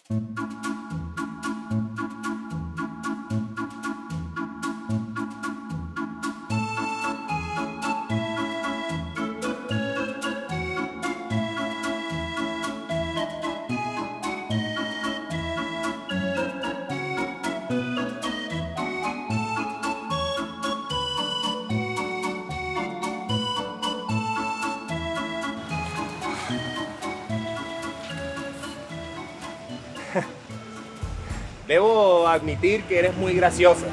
Debo admitir que eres muy graciosa.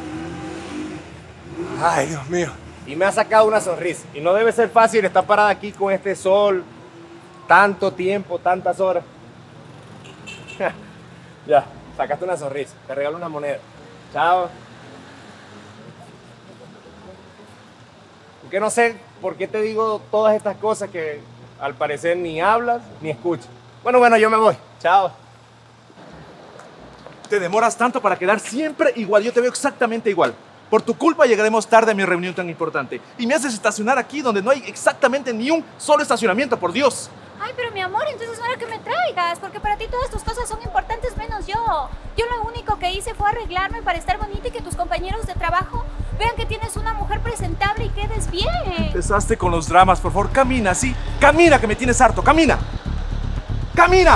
Ay, Dios mío. Y me ha sacado una sonrisa. Y no debe ser fácil estar parada aquí con este sol, tanto tiempo, tantas horas. Ya, sacaste una sonrisa. Te regalo una moneda. Chao. Porque no sé por qué te digo todas estas cosas que al parecer ni hablas ni escuchas. Bueno, yo me voy. Chao. Te demoras tanto para quedar siempre igual. Yo te veo exactamente igual. Por tu culpa llegaremos tarde a mi reunión tan importante. Y me haces estacionar aquí donde no hay exactamente ni un solo estacionamiento, por Dios. Ay, pero mi amor, entonces no era que me traigas, porque para ti todas tus cosas son importantes menos yo. Yo lo único que hice fue arreglarme para estar bonita y que tus compañeros de trabajo vean que tienes una mujer presentable y quedes bien. Empezaste con los dramas, por favor. Camina, sí. Camina, que me tienes harto. Camina. ¡Camina!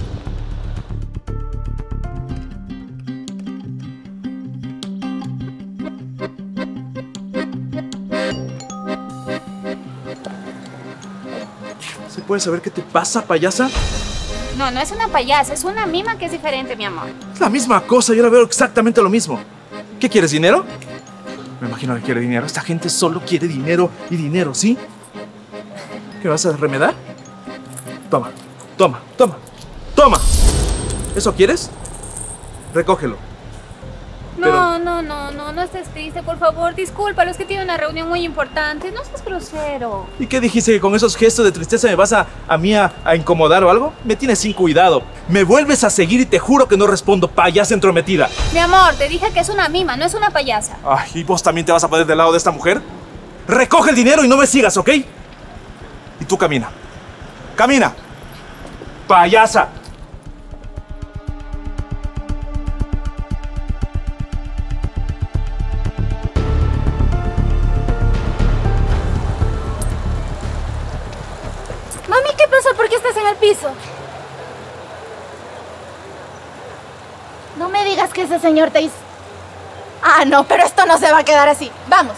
¿Se puede saber qué te pasa, payasa? No, no es una payasa, es una mima que es diferente, mi amor. Es la misma cosa, yo la veo exactamente lo mismo. ¿Qué quieres, dinero? Me imagino que quiere dinero. Esta gente solo quiere dinero y dinero, ¿sí? ¿Qué vas a remedar? Toma, toma, toma, toma. ¿Eso quieres? Recógelo. No estés triste, por favor, discúlpalo, es que tiene una reunión muy importante, no seas grosero. ¿Y qué dijiste? ¿Que con esos gestos de tristeza me vas a mí a incomodar o algo? Me tienes sin cuidado. Me vuelves a seguir y te juro que no respondo, payasa entrometida. Mi amor, te dije que es una mima, no es una payasa. Ay, ¿y vos también te vas a poner del lado de esta mujer? Recoge el dinero y no me sigas, ¿ok? Y tú camina. ¡Camina! ¡Payasa! Mami, ¿qué pasó? ¿Por qué estás en el piso? No me digas que ese señor te hizo... Ah, no, pero esto no se va a quedar así. ¡Vamos!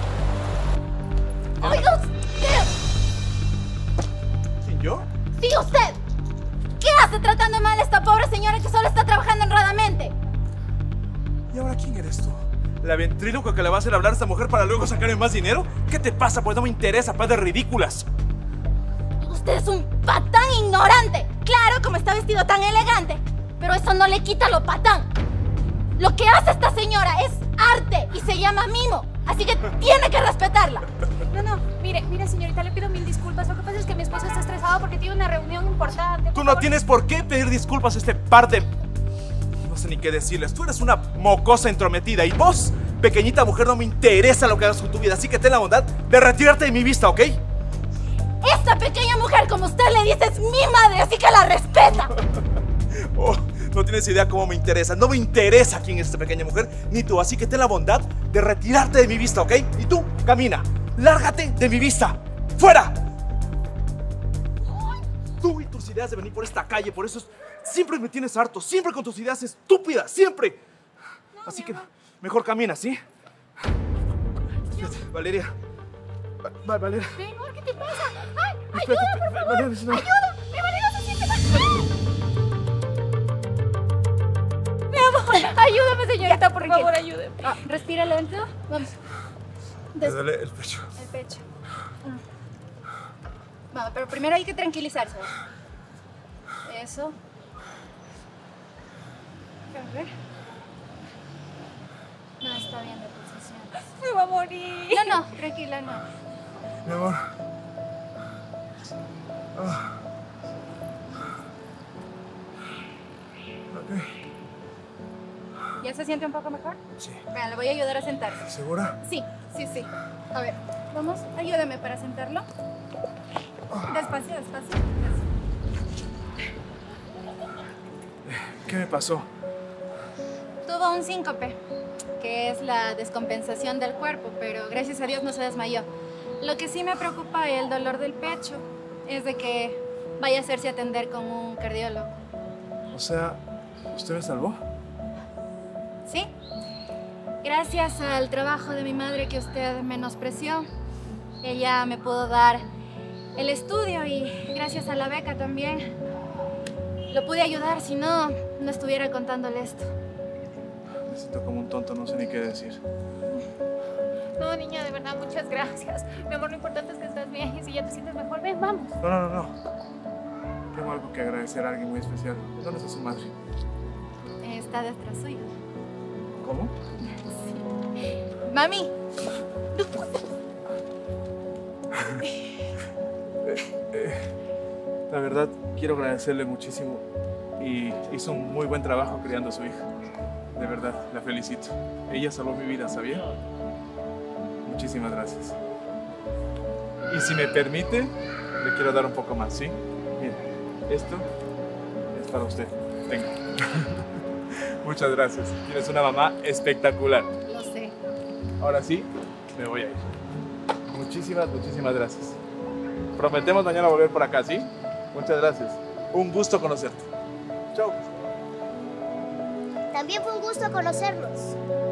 ¡Oiga usted! ¿Quién, yo? ¡Sí, usted! ¿Qué hace tratando mal a esta pobre señora que solo está trabajando honradamente? ¿Y ahora quién eres tú? ¿La ventríloca que le va a hacer hablar a esta mujer para luego sacarme más dinero? ¿Qué te pasa? Pues no me interesa, par de ridículas. Usted es un patán ignorante. Claro, como está vestido tan elegante. Pero eso no le quita lo patán. Lo que hace esta señora es arte y se llama mimo. Así que tiene que respetarla. No, mire, señorita, le pido mil disculpas. Lo que pasa es que mi esposo está estresado porque tiene una reunión importante. Tú no tienes por qué pedir disculpas a este par de... No sé ni qué decirles. Tú eres una mocosa entrometida. Y vos, pequeñita mujer, no me interesa lo que hagas con tu vida. Así que ten la bondad de retirarte de mi vista, ¿ok? Esta pequeña mujer, como usted le dice, es mi madre, así que la respeta. Oh, no tienes idea cómo me interesa. No me interesa quién es esta pequeña mujer, ni tú. Así que ten la bondad de retirarte de mi vista, ¿ok? Y tú, camina. Lárgate de mi vista. ¡Fuera! Tú y tus ideas de venir por esta calle, por eso siempre me tienes harto. Siempre con tus ideas estúpidas, siempre. Así que mejor camina, ¿sí? Valeria. Valeria. Mi amor, ¿qué te pasa? ¡Ay! Espérate, ¡Ayuda, por favor! Valeria, no. ¡Ayuda! ¡Mi marido se siente mal! ¡Mi amor! Ayúdame, señorita, por favor, ayúdeme. Respira lento. Vamos. Me duele el pecho. El pecho. Vamos, pero primero hay que tranquilizarse. Eso. A ver. No está bien de pulsaciones. Me va a morir. No, tranquila, no. Mi amor. Ok. ¿Ya se siente un poco mejor? Sí. Vean, le voy a ayudar a sentarse. ¿Segura? Sí. A ver, vamos, ayúdame para sentarlo. Despacio. ¿Qué me pasó? Tuvo un síncope, que es la descompensación del cuerpo, pero gracias a Dios no se desmayó. Lo que sí me preocupa el dolor del pecho es de que vaya a hacerse atender con un cardiólogo. O sea, ¿usted me salvó? ¿Sí? Gracias al trabajo de mi madre que usted menospreció, ella me pudo dar el estudio y gracias a la beca también lo pude ayudar, si no, no estuviera contándole esto. Me siento como un tonto, no sé ni qué decir. No, niña, de verdad, muchas gracias. Mi amor, lo importante es que estás bien y si ya te sientes mejor, ven, vamos. No. Tengo algo que agradecer a alguien muy especial. ¿Dónde está su madre? Está detrás suyo. ¿Cómo? Mami. La verdad, quiero agradecerle muchísimo y hizo un muy buen trabajo criando a su hija. De verdad, la felicito. Ella salvó mi vida, ¿sabía? Muchísimas gracias. Y si me permite, le quiero dar un poco más, ¿sí? Mira, esto es para usted. Venga. Muchas gracias. Tienes una mamá espectacular. Lo sé. Ahora sí, me voy a ir. Muchísimas gracias. Prometemos mañana volver por acá, ¿sí? Muchas gracias. Un gusto conocerte. Chao. También fue un gusto conocernos.